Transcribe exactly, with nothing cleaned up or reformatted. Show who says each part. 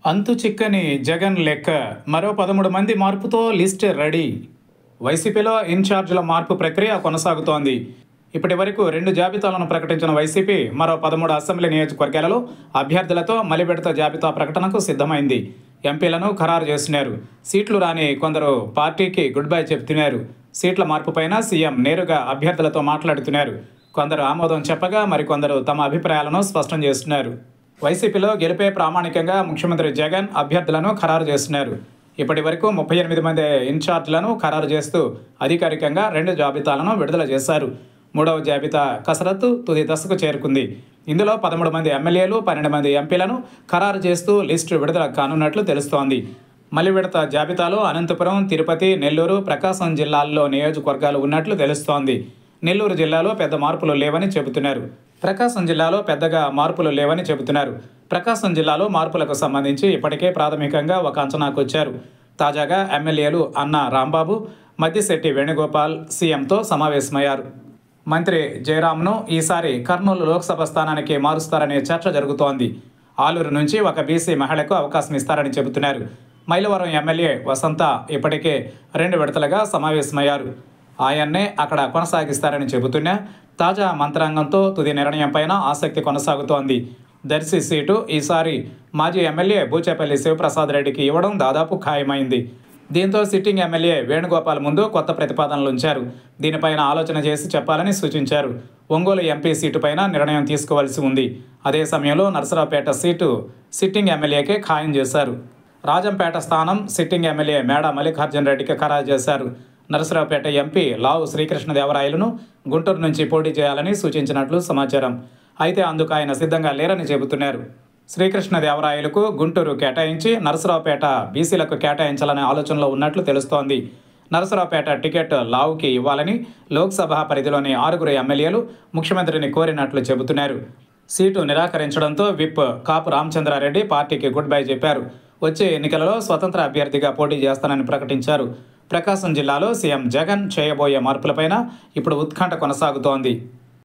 Speaker 1: అంతు చిక్కని జగన్ లెక్క మరో పదమూడు మంది మార్పుతో లిస్ట్ రెడీ. వైసీపీలో ఇన్ఛార్జీల మార్పు ప్రక్రియ కొనసాగుతోంది. ఇప్పటి వరకు రెండు జాబితాలను ప్రకటించిన వైసీపీ మరో పదమూడు అసెంబ్లీ నియోజకవర్గాలలో అభ్యర్థులతో మలిబెడత జాబితా ప్రకటనకు సిద్ధమైంది. ఎంపీలను ఖరారు చేస్తున్నారు. సీట్లు రాని కొందరు పార్టీకి గుడ్ బై చెప్తున్నారు. సీట్ల మార్పుపైన సీఎం నేరుగా అభ్యర్థులతో మాట్లాడుతున్నారు. కొందరు ఆమోదం చెప్పగా మరికొందరు తమ అభిప్రాయాలను స్పష్టం చేస్తున్నారు. వైసీపీలో గెలిపే ప్రామాణికంగా ముఖ్యమంత్రి జగన్ అభ్యర్థులను ఖరారు చేస్తున్నారు. ఇప్పటి వరకు ముప్పై ఎనిమిది మంది ఇన్ఛార్జీలను ఖరారు చేస్తూ అధికారికంగా రెండు జాబితాలను విడుదల చేశారు. మూడవ జాబితా కసరత్తు తుది దశకు చేరుకుంది. ఇందులో పదమూడు మంది ఎమ్మెల్యేలు, పన్నెండు మంది ఎంపీలను ఖరారు చేస్తూ లిస్టు విడుదల కానున్నట్లు తెలుస్తోంది. మలి విడత జాబితాలో అనంతపురం, తిరుపతి, నెల్లూరు, ప్రకాశం జిల్లాల్లో నియోజకవర్గాలు ఉన్నట్లు తెలుస్తోంది. నెల్లూరు జిల్లాలో పెద్ద మార్పులు లేవని చెబుతున్నారు. ప్రకాశం జిల్లాలో పెద్దగా మార్పులు లేవని చెబుతున్నారు. ప్రకాశం జిల్లాలో మార్పులకు సంబంధించి ఇప్పటికే ప్రాథమికంగా ఒక అంచనాకు వచ్చారు. తాజాగా ఎమ్మెల్యేలు అన్న రాంబాబు, మద్దిశెట్టి వేణుగోపాల్ సీఎంతో సమావేశమయ్యారు. మంత్రి జయరాంను ఈసారి కర్నూలు లోక్సభ స్థానానికి మారుస్తారనే చర్చ జరుగుతోంది. ఆలూరు నుంచి ఒక బీసీ మహిళకు అవకాశం ఇస్తారని చెబుతున్నారు. మైలవరం ఎమ్మెల్యే వసంత ఇప్పటికే రెండు విడతలుగా సమావేశమయ్యారు. ఆయన్నే అక్కడ కొనసాగిస్తారని చెబుతున్నా తాజా మంత్రాంగంతో తుది నిర్ణయంపైన ఆసక్తి కొనసాగుతోంది. దర్శి సీటు ఈసారి మాజీ ఎమ్మెల్యే బూచేపల్లి శివప్రసాద్ రెడ్డికి ఇవ్వడం దాదాపు ఖాయమైంది. దీంతో సిట్టింగ్ ఎమ్మెల్యే వేణుగోపాల్ ముందు కొత్త ప్రతిపాదనలు ఉంచారు. దీనిపైన ఆలోచన చేసి చెప్పాలని సూచించారు. ఒంగోలు ఎంపీ సీటుపైన నిర్ణయం తీసుకోవాల్సి ఉంది. అదే సమయంలో నరసరావుపేట సీటు సిట్టింగ్ ఎమ్మెల్యేకే ఖాయం చేశారు. రాజంపేట స్థానం సిట్టింగ్ ఎమ్మెల్యే మేడ మల్లికార్జున రెడ్డికి ఖరారు చేశారు. నరసరావుపేట ఎంపీ లావు శ్రీకృష్ణదేవరాయలను గుంటూరు నుంచి పోటీ చేయాలని సూచించినట్లు సమాచారం. అయితే అందుకు ఆయన సిద్ధంగా లేరని చెబుతున్నారు. శ్రీకృష్ణదేవరాయలకు గుంటూరు కేటాయించి నరసరావుపేట బీసీలకు కేటాయించాలనే ఆలోచనలో ఉన్నట్లు తెలుస్తోంది. నరసరావుపేట టికెట్ లావుకి ఇవ్వాలని లోక్సభ పరిధిలోని ఆరుగురు ఎమ్మెల్యేలు ముఖ్యమంత్రిని కోరినట్లు చెబుతున్నారు. సీటు నిరాకరించడంతో విప్ కాపు రామచంద్రారెడ్డి పార్టీకి గుడ్ బై చెప్పారు. వచ్చే ఎన్నికలలో స్వతంత్ర అభ్యర్థిగా పోటీ చేస్తానని ప్రకటించారు. ప్రకాశం జిల్లాలో సీఎం జగన్ చేయబోయే మార్పులపైన ఇప్పుడు ఉత్కంఠ కొనసాగుతోంది.